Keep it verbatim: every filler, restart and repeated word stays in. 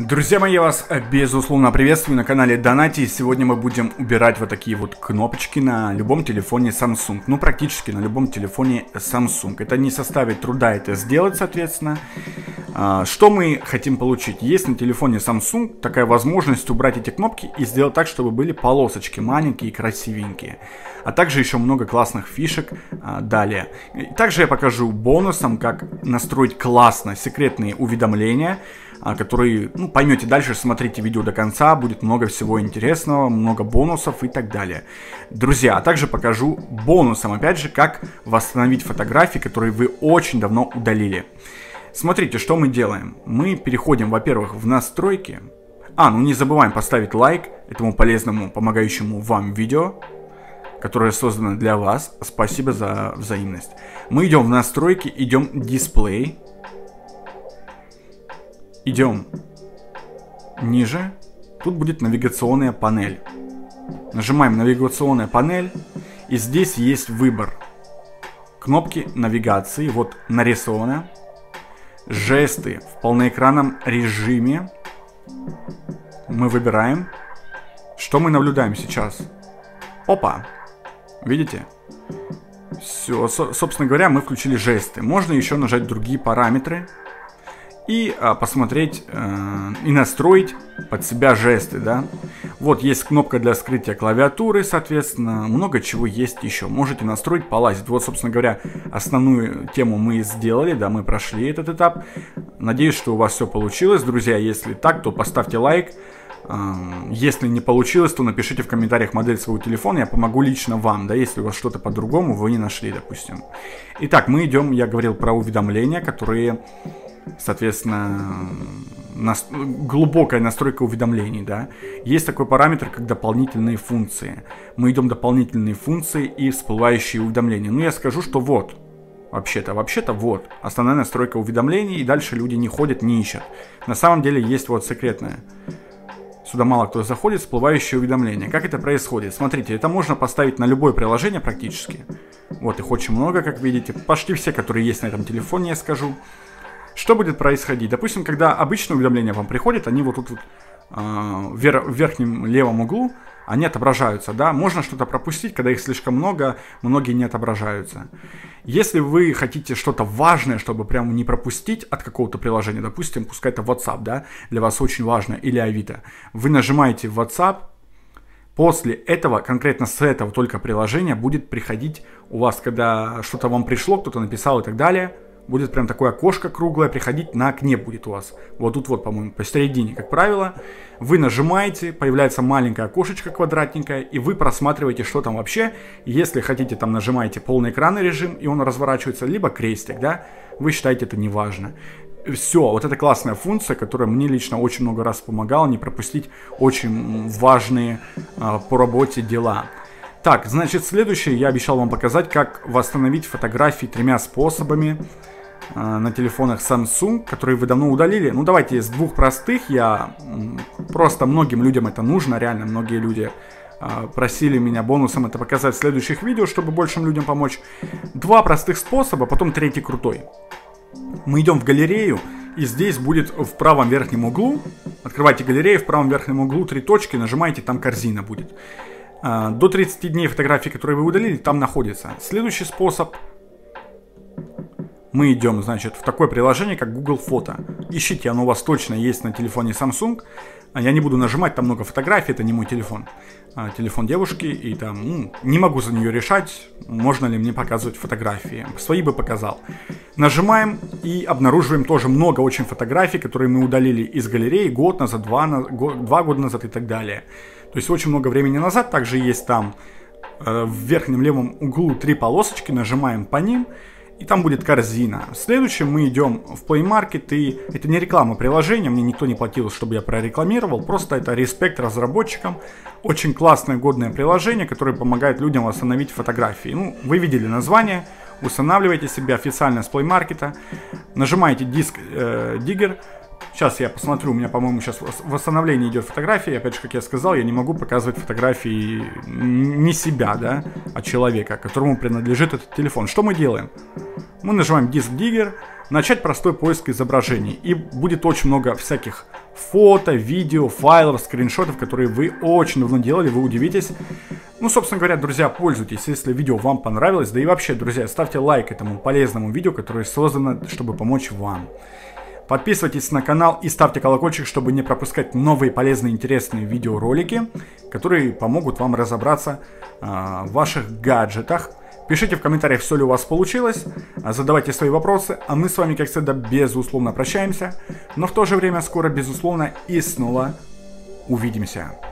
Друзья мои, я вас безусловно приветствую на канале Donati. Сегодня мы будем убирать вот такие вот кнопочки на любом телефоне Samsung. Ну, практически на любом телефоне Samsung. Это не составит труда это сделать, соответственно. Что мы хотим получить? Есть на телефоне Samsung такая возможность убрать эти кнопки и сделать так, чтобы были полосочки маленькие и красивенькие. А также еще много классных фишек а, далее. Также я покажу бонусом, как настроить классно секретные уведомления, а, которые, ну, поймете дальше, смотрите видео до конца, будет много всего интересного, много бонусов и так далее. Друзья, а также покажу бонусом, опять же, как восстановить фотографии, которые вы очень давно удалили. Смотрите, что мы делаем. Мы переходим, во-первых, в настройки. А, ну не забываем поставить лайк этому полезному, помогающему вам видео, которое создано для вас. Спасибо за взаимность. Мы идем в настройки, идем в дисплей. Идем ниже. Тут будет навигационная панель. Нажимаем навигационная панель. И здесь есть выбор. Кнопки навигации. Вот нарисовано. Жесты в полноэкранном режиме. Мы выбираем. Что мы наблюдаем сейчас? Опа! Видите? Все, со собственно говоря, мы включили жесты. Можно еще нажать другие параметры и а, посмотреть э, и настроить под себя жесты, да? Вот есть кнопка для скрытия клавиатуры, соответственно, много чего есть еще. Можете настроить, полазить. Вот, собственно говоря, основную тему мы сделали, да, мы прошли этот этап. Надеюсь, что у вас все получилось, друзья. Если так, то поставьте лайк. Если не получилось, то напишите в комментариях модель своего телефона, я помогу лично вам, да, если у вас что-то по-другому вы не нашли, допустим. Итак, мы идем, я говорил про уведомления, которые, соответственно, нас... глубокая настройка уведомлений, да. Есть такой параметр, как дополнительные функции. Мы идем дополнительные функции и всплывающие уведомления. Ну, я скажу, что вот. Вообще-то, вообще-то вот, основная настройка уведомлений, и дальше люди не ходят, не ищут. На самом деле есть вот секретная. Сюда мало кто заходит, всплывающие уведомления. Как это происходит? Смотрите, это можно поставить на любое приложение практически. Вот их очень много, как видите. Почти все, которые есть на этом телефоне, я скажу. Что будет происходить? Допустим, когда обычные уведомления вам приходят, они вот тут вот, э, в верхнем левом углу, они отображаются, да. Можно что-то пропустить, когда их слишком много, многие не отображаются. Если вы хотите что-то важное, чтобы прямо не пропустить от какого-то приложения, допустим, пускай это WhatsApp, да, для вас очень важно, или Авито, вы нажимаете в WhatsApp, после этого, конкретно с этого только приложения, будет приходить у вас, когда что-то вам пришло, кто-то написал и так далее, будет прям такое окошко круглое, приходить на окне будет у вас. Вот тут вот, по-моему, посередине, как правило. Вы нажимаете, появляется маленькое окошечко квадратненькое, и вы просматриваете, что там вообще. Если хотите, там нажимаете полный экранный режим, и он разворачивается, либо крестик, да. Вы считаете это неважно. Все, вот это классная функция, которая мне лично очень много раз помогала не пропустить очень важные а, по работе дела. Так, значит, следующее я обещал вам показать, как восстановить фотографии тремя способами э, на телефонах Samsung, которые вы давно удалили. Ну, давайте из двух простых. Я просто многим людям это нужно, реально многие люди э, просили меня бонусом это показать в следующих видео, чтобы большим людям помочь. Два простых способа, потом третий крутой. Мы идем в галерею, и здесь будет в правом верхнем углу, открывайте галерею, в правом верхнем углу три точки, нажимаете, там корзина будет. До тридцати дней фотографий, которые вы удалили, там находится. Следующий способ. Мы идем, значит, в такое приложение, как Google Фото. Ищите, оно у вас точно есть на телефоне Samsung. Я не буду нажимать, там много фотографий, это не мой телефон. Телефон девушки, и там, ну, не могу за нее решать, можно ли мне показывать фотографии. Свои бы показал. Нажимаем и обнаруживаем тоже много очень фотографий, которые мы удалили из галереи год назад, два, два года назад и так далее. То есть очень много времени назад. Также есть там э, в верхнем левом углу три полосочки, нажимаем по ним, и там будет корзина. Следующим мы идем в Play Market, и это не реклама приложения, мне никто не платил, чтобы я прорекламировал, просто это респект разработчикам. Очень классное, годное приложение, которое помогает людям восстановить фотографии. Ну, вы видели название, устанавливайте себе официально с Play Market, нажимаете диск э, Digger. Сейчас я посмотрю, у меня, по-моему, сейчас восстановление идет фотографии. Опять же, как я сказал, я не могу показывать фотографии не себя, да, а человека, которому принадлежит этот телефон. Что мы делаем? Мы нажимаем Disk Digger, начать простой поиск изображений. И будет очень много всяких фото, видео, файлов, скриншотов, которые вы очень давно делали, вы удивитесь. Ну, собственно говоря, друзья, пользуйтесь, если видео вам понравилось. Да и вообще, друзья, ставьте лайк этому полезному видео, которое создано, чтобы помочь вам. Подписывайтесь на канал и ставьте колокольчик, чтобы не пропускать новые полезные интересные видеоролики, которые помогут вам разобраться э, в ваших гаджетах. Пишите в комментариях, все ли у вас получилось, задавайте свои вопросы, а мы с вами, как всегда, безусловно прощаемся, но в то же время скоро, безусловно, и снова увидимся.